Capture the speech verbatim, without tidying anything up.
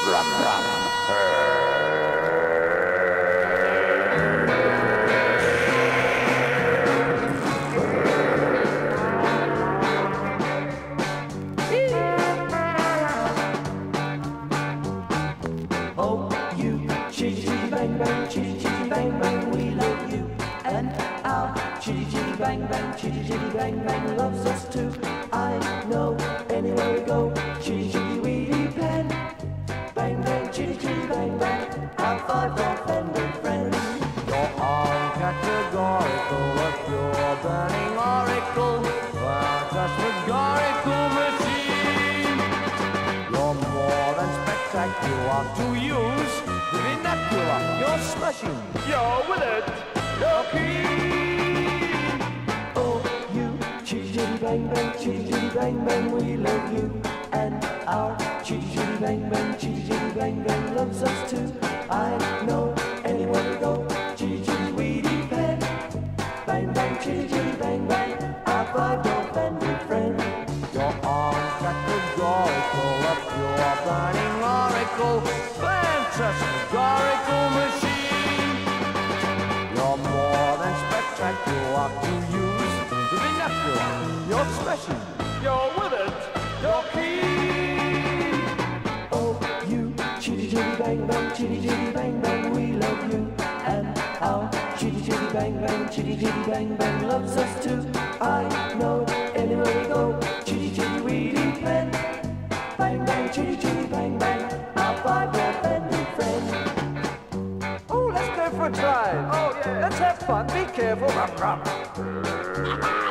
Chitty chitty bang bang loves us too. I know anywhere we go. Chitty chitty we depend. Bang bang chitty chitty bang bang. Our five offended friends. You're uncategorical, a pure burning oracle, phantasmagorical machine. You're more than spectacular to use the vernacular. You're smashing. You're with it. You're keen. Chitty bang bang, chitty chitty bang bang, we love you. And our chitty chitty bang bang, chitty chitty bang bang loves us too. I know anywhere we go, chitty chitty we depend. Bang bang, chitty chitty bang bang, our five offended friend. You're uncategorical, a pure burning oracle, phantasmagorical machine. You're more than spectacular to use the vernacular. You're smashing, you're with it, you're keen. Oh, you chitty chitty bang bang, chitty chitty bang bang, we love you. And our chitty chitty bang bang, chitty chitty bang bang loves us too. I know anywhere we go, chitty chitty we depend. Bang bang, chitty chitty bang bang, our five offended friend. Oh, let's go for a drive. Oh yeah. Let's have fun. Be careful. Rum, rum.